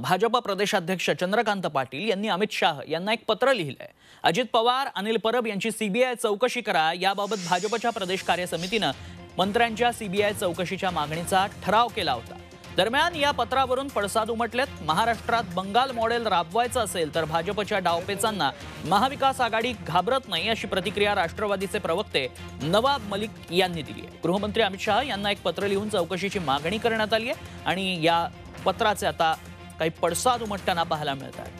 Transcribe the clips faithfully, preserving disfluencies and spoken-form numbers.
भाजप प्रदेशाध्यक्ष चंद्रकांत पाटील यांनी अमित शाह यांना एक पत्र लिहिलंय। अजित पवार, अनिल परब यांची सीबीआय चौकशी करा याबाबत भाजपच्या प्रदेश कार्य समितीने मंत्र्यांच्या सीबीआय चौकशीच्या मागणीचा ठराव केला होता। दरम्यान या पत्रावरून पडसाद उमटलेत। महाराष्ट्रात बंगाल मॉडेल राबवायचं असेल तर भाजपच्या डावपेचांना महाविकास आघाडी घाबरत नाही अशी प्रतिक्रिया राष्ट्रवादीचे प्रवक्ते नवाब मलिक यांनी दिली आहे। गृहमंत्री अमित शाह यांना एक पत्र लिहून चौकशीची मागणी करण्यात आली आहे आणि या पत्राचे आता काही पडसाद उमटताना पाहायला मिळत आहे।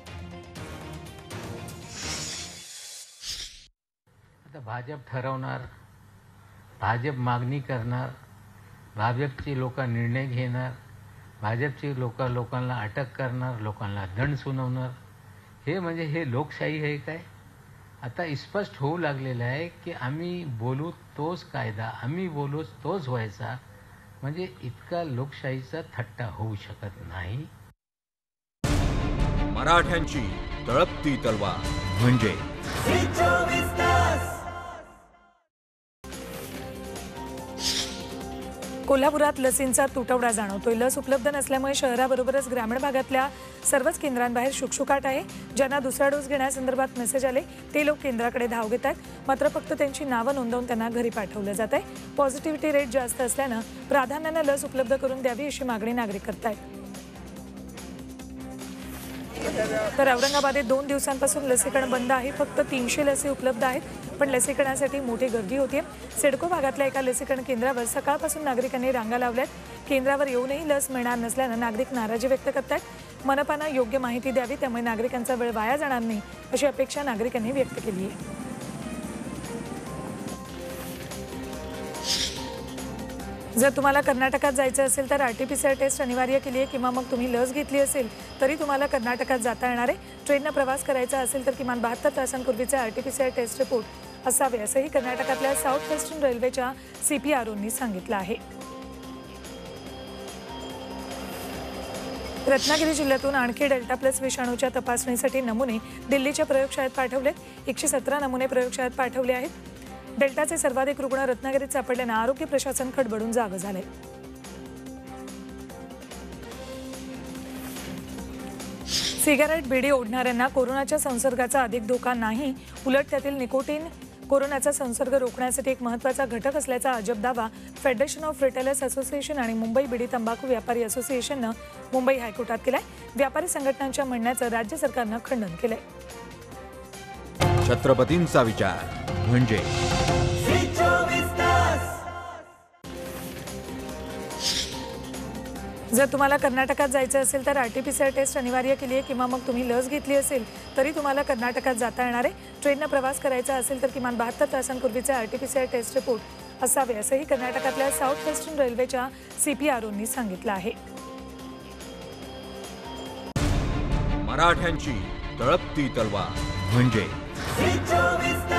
आता भाजप ठरवणार, भाजप मागणी करणार, भाजपची लोक निर्णय घेणार, भाजपची लोक लोकांना अटक करणार, लोकांना दंड सुनावणार। हे म्हणजे हे लोकशाही आहे काय? आता स्पष्ट होऊ लागलेलं आहे की आम्ही बोलू तोच कायदा, आम्ही बोलू तोच व्हायचा, म्हणजे इतका लोकशाहीचा थट्टा होऊ शकत नाही। मराठ्यांची तळपती तलवार म्हणजे कोल्हापुरात लसींचा तुटवडा जाणवतोय। लस उपलब्ध नसल्यामुळे शहराबरोबरच ग्रामीण भागातल्या सर्वच केंद्रांबाहेर शुकशुकाट आहे। ज्यांना दुसरा डोस घेण्यासंदर्भात मेसेज आले ते लोक केंद्राकडे धाव घेत आहेत, मात्र फक्त त्यांची नावं नोंदवून त्यांना घरी पाठवलं जात आहे। पॉझिटिव्हिटी रेट जास्त असल्यानं प्राधान्याने लस उपलब्ध करून द्यावी अशी मागणी नागरिक करतायत। तर औरंगाबादेत दोन दिवसांपासून लसीकरण बंद आहे। फक्त तीनशे लसी उपलब्ध आहेत, पण लसीकरणासाठी मोठी गर्दी होती। सिडको भागातल्या एका लसीकरण केंद्रावर सकाळपासून नागरिकांनी रांगा लावल्यात। केंद्रावर येऊनही लस मिळणार नसल्यानं नागरिक नाराजी व्यक्त करतात। मनपानं योग्य माहिती द्यावी, त्यामुळे नागरिकांचा वेळ वाया जाणार नाही अशी अपेक्षा नागरिकांनी व्यक्त केली आहे। जर तुम्हाला कर्नाटकात जायचं असेल तर आरटीपीसीआर टेस्ट अनिवार्य केली आहे, किंवा मग तुम्ही लस घेतली असेल तरी तुम्हाला कर्नाटकात जाता येणार आहे। ट्रेनने प्रवास करायचा असेल तर किमान बहात्तर तासांपूर्वीचे आरटीपीसीआर टेस्ट रिपोर्ट असावे असंही कर्नाटकातल्या साऊथ वेस्टर्न रेल्वेच्या सीपीआरओनी सांगितलं आहे। रत्नागिरी जिल्ह्यातून आणखी डेल्टा प्लस विषाणूच्या तपासणीसाठी नमुने दिल्लीच्या प्रयोगशाळेत पाठवलेत। एकशे सतरा नमुने प्रयोगशाळेत पाठवले आहेत। डेल्टाचे सर्वाधिक रुग्ण रत्नागिरीत सापडल्याने आरोग्य प्रशासन खडबडून जागं झाले। सिगारेट बिडी ओढणाऱ्यांना कोरोनाच्या संसर्गाचा अधिक धोका नाही, उलट त्यातील निकोटीन कोरोनाचा संसर्ग रोखण्यासाठी एक महत्त्वाचा घटक असल्याचा अजब दावा फेडरेशन ऑफ रिटेलर्स असोसिएशन आणि मुंबई बिडी तंबाखू व्यापारी असोसिएशननं मुंबई हायकोर्टात केलाय। व्यापारी संघटनांच्या म्हणण्याचं राज्य सरकारनं खंडन केलंय। छत्रपतींचा विचार म्हणजे जर तुम्हाला कर्नाटकात जायचं असेल तर आरटीपीसीआर टेस्ट अनिवार्य केली आहे, किंवा मग तुम्ही लस घेतली असेल तरी तुम्हाला कर्नाटकात जाता येणार आहे। ट्रेनने प्रवास करायचा असेल तर किमान बहात्तर तासांपूर्वीचे आरटीपीसीआर टेस्ट रिपोर्ट असावे असंही कर्नाटकातल्या साऊथ वेस्टर्न रेल्वेच्या सीपीआरओनी सांगितलं आहे। मराठ्यांची तळपती तलवार म्हणजे